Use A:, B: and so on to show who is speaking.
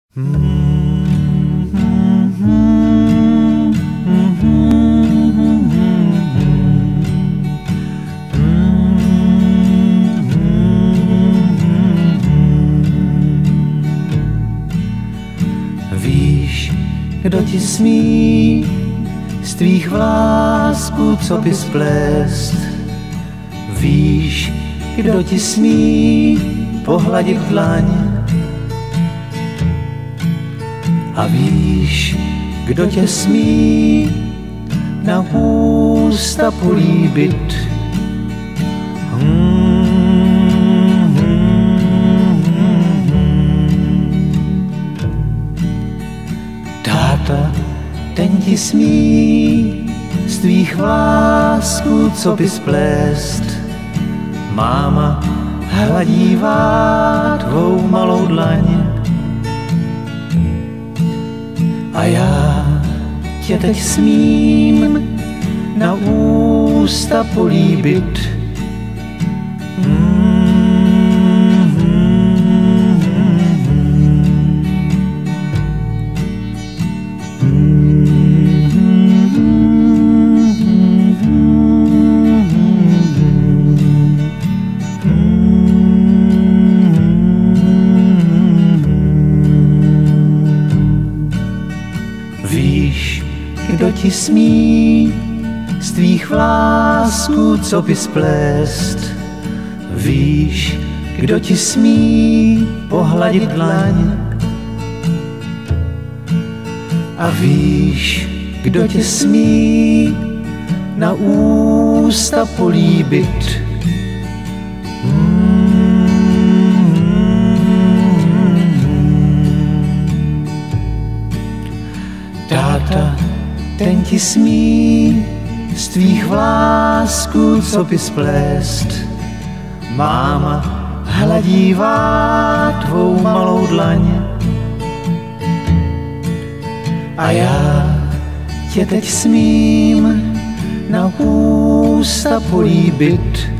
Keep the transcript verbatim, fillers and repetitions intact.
A: Víš, kdo ti smí z tvých vlásků coby splést? Víš, kdo ti smí pohladit dlaň? A víš, kdo tě smí na ústa políbit? Hmm, hmm, hmm. Táta, ten ti smí z tvých vlásků coby splést. Máma hladívá tvou malou dlaň. A já tě teď smím na ústa políbit. Hmm, hmm, Víš, kdo ti smí z tvých vlásků coby splést? Víš, kdo ti smí pohladit dlaň? A víš, kdo tě smí na ústa políbit? Táta, ten ti smí z tvých vlásků coby splést. Máma hladívá tvou malou dlaň. A já tě teď smím na ústa políbit.